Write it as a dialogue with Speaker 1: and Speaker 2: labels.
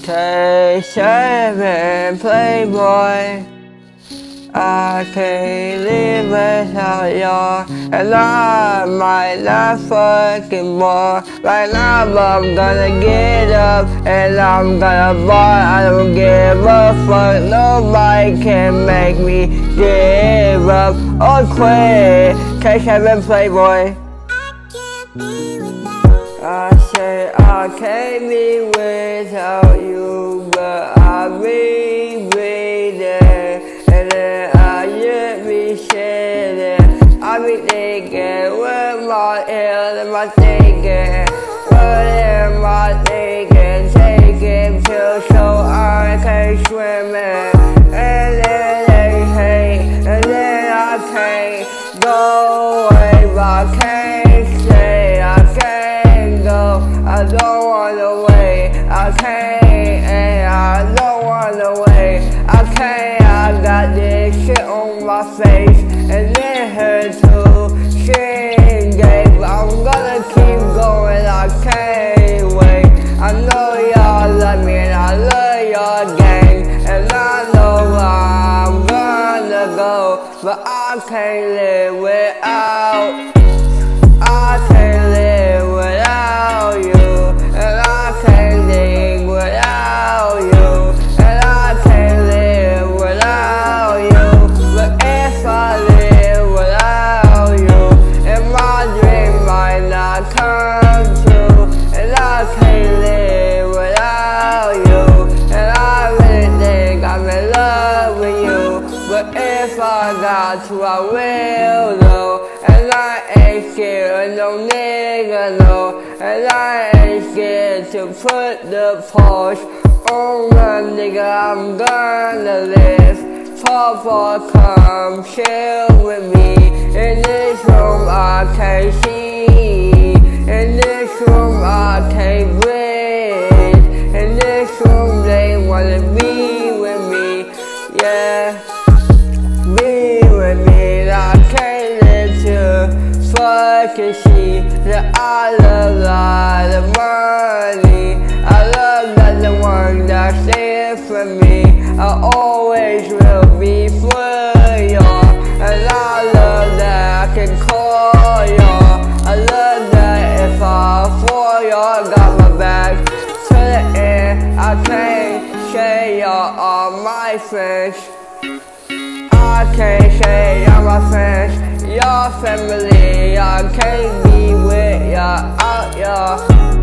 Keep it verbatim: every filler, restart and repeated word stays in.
Speaker 1: K seven Playboy, I can't live without y'all, and I might not fucking more. Right now I'm gonna get up and I'm gonna ball. I don't give a fuck, nobody can make me give up or quit. K seven Playboy, I say I can't be without you, but I'll be breathing, and then I should be sitting. I be thinking, what am I ill, am I thinking? What am I thinking? Taking pills so I can swim in, and then they hate, and then I can't go away, but I can't stay, I can't go. I don't wanna wait, I can't, and I don't wanna wait, I can't. I got this shit on my face, and it hurts to sing, but I'm gonna keep going, I can't wait. I know y'all love me, and I love y'all gang, and I know where I'm gonna go, but I can't live without, I can't live without you. But if I got to, I will, though. And I ain't scared of no nigga, no. And I ain't scared to put the pause on a nigga, I'm gonna live. Papa, come chill with me. In this room I can't see, in this room I can't breathe, in this room they wanna be with me, yeah. Be with me, I can't live to fucking see that I love a lot of money. I love that the one that's there for me. I always will be for y'all, and I love that I can call y'all. I love that if I fall, y'all got my back to the end. I can't say y'all are my friends, I can't say y'all my friends, y'all family. I can't be with y'all out, y'all.